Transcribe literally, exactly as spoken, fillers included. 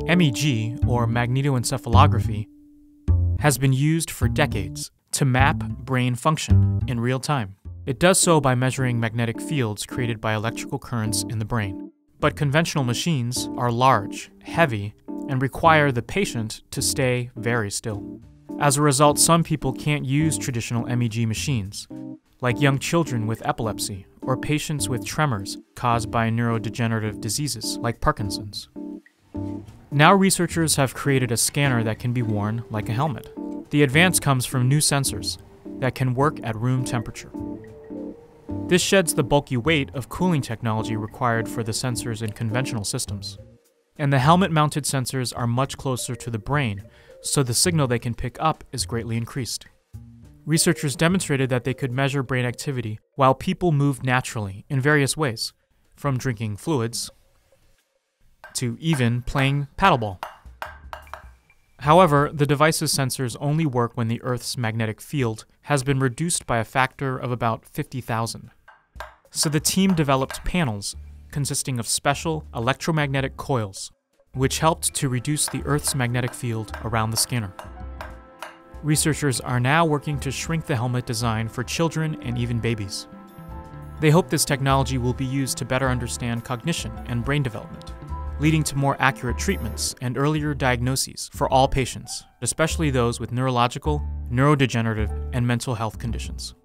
M E G, or magnetoencephalography, has been used for decades to map brain function in real time. It does so by measuring magnetic fields created by electrical currents in the brain. But conventional machines are large, heavy, and require the patient to stay very still. As a result, some people can't use traditional M E G machines, like young children with epilepsy or patients with tremors caused by neurodegenerative diseases like Parkinson's. Now researchers have created a scanner that can be worn like a helmet. The advance comes from new sensors that can work at room temperature. This sheds the bulky weight of cooling technology required for the sensors in conventional systems. And the helmet-mounted sensors are much closer to the brain, so the signal they can pick up is greatly increased. Researchers demonstrated that they could measure brain activity while people moved naturally in various ways, from drinking fluids to even playing paddleball. However, the device's sensors only work when the Earth's magnetic field has been reduced by a factor of about fifty thousand. So the team developed panels consisting of special electromagnetic coils, which helped to reduce the Earth's magnetic field around the scanner. Researchers are now working to shrink the helmet design for children and even babies. They hope this technology will be used to better understand cognition and brain development, leading to more accurate treatments and earlier diagnoses for all patients, especially those with neurological, neurodegenerative, and mental health conditions.